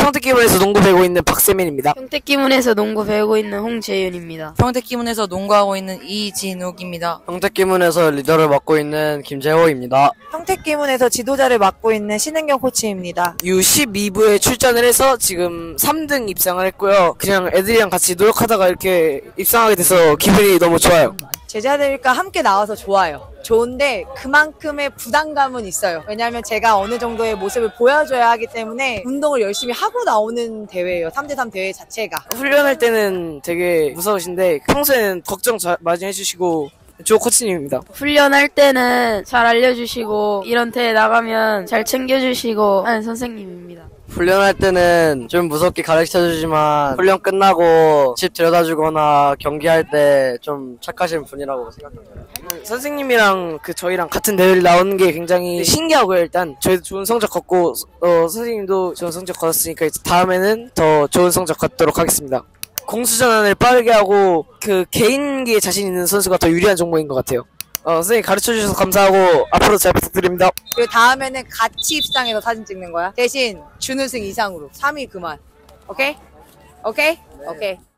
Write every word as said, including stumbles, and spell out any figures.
평택기문에서 농구 배우고 있는 박세민입니다. 평택기문에서 농구 배우고 있는 홍재윤입니다. 평택기문에서 농구하고 있는 이진욱입니다. 평택기문에서 리더를 맡고 있는 김재호입니다. 평택기문에서 지도자를 맡고 있는 신은경 코치입니다. 유 십이 부에 출전을 해서 지금 삼 등 입상을 했고요. 그냥 애들이랑 같이 노력하다가 이렇게 입상하게 돼서 기분이 너무 좋아요. 제자들과 함께 나와서 좋아요. 좋은데 그만큼의 부담감은 있어요. 왜냐하면 제가 어느 정도의 모습을 보여줘야 하기 때문에 운동을 열심히 하고 나오는 대회예요. 삼 대 삼 대회 자체가. 훈련할 때는 되게 무서우신데 평소에는 걱정 자, 많이 해주시고 조 코치님입니다. 훈련할 때는 잘 알려주시고 이런 대회 나가면 잘 챙겨주시고 하는 선생님입니다. 훈련할 때는 좀 무섭게 가르쳐주지만 훈련 끝나고 집 데려다주거나 경기할 때 좀 착하신 분이라고 생각합니다. 음, 선생님이랑 그 저희랑 같은 대회를 나오는 게 굉장히 신기하고요. 일단 저희도 좋은 성적 거뒀고 어, 선생님도 좋은 성적 거뒀으니까 이제 다음에는 더 좋은 성적 거두도록 하겠습니다. 공수전환을 빠르게 하고 그 개인기에 자신 있는 선수가 더 유리한 종목인 것 같아요. 어, 선생님 가르쳐주셔서 감사하고 앞으로 잘 부탁드립니다. 그리고 다음에는 같이 입상해서 사진 찍는 거야. 대신 준우승 이상으로 삼 위 그만. 오케이? 오케이? 네. 오케이.